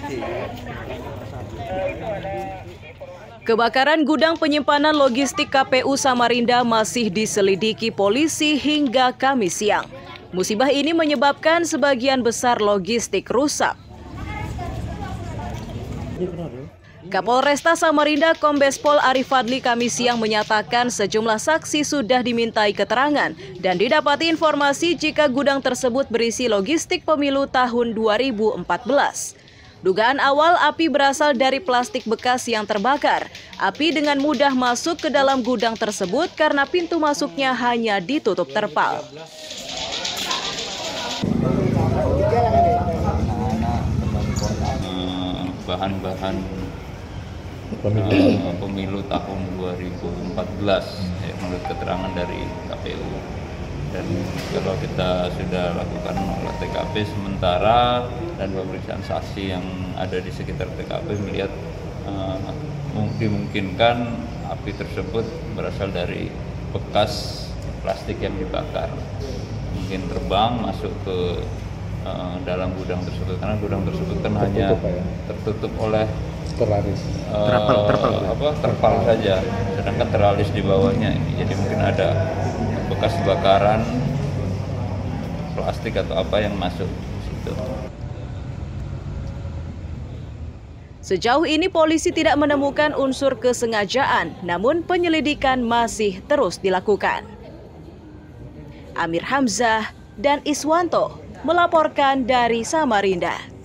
Kebakaran gudang penyimpanan logistik KPU Samarinda masih diselidiki polisi hingga Kamis siang. Musibah ini menyebabkan sebagian besar logistik rusak. Kapolresta Samarinda Kombes Pol Arif Fadli Kamis siang menyatakan sejumlah saksi sudah dimintai keterangan dan didapati informasi jika gudang tersebut berisi logistik pemilu tahun 2014. Dugaan awal api berasal dari plastik bekas yang terbakar. Api dengan mudah masuk ke dalam gudang tersebut karena pintu masuknya hanya ditutup terpal. Bahan-bahan pemilu tahun 2014 menurut keterangan dari KPU. Dan kalau kita sudah lakukan olah TKP sementara dan pemeriksaan saksi yang ada di sekitar TKP melihat dimungkinkan api tersebut berasal dari bekas plastik yang dibakar. Mungkin terbang masuk ke dalam gudang tersebut karena gudang tersebut kan hanya tertutup oleh terpal saja, sedangkan teralis di bawahnya ini. Jadi mungkin ada bekas bakaran plastik atau apa yang masuk ke situ. Sejauh ini polisi tidak menemukan unsur kesengajaan, namun penyelidikan masih terus dilakukan. Amir Hamzah dan Iswanto melaporkan dari Samarinda.